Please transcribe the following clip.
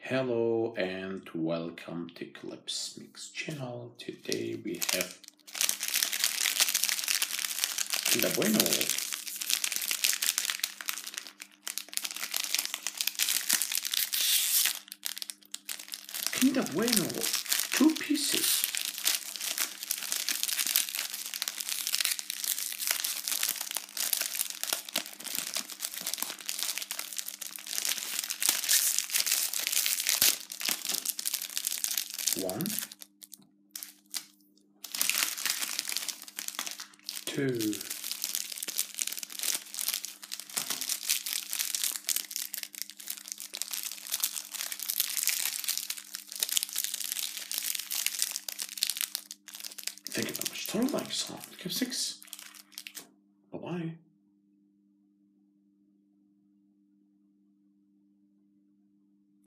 Hello and welcome to Clips Mix channel. Today we have Kinder Bueno. Kinder Bueno, 2 pieces. One, two, thank you very much. Don't like song. Give 6. Bye bye.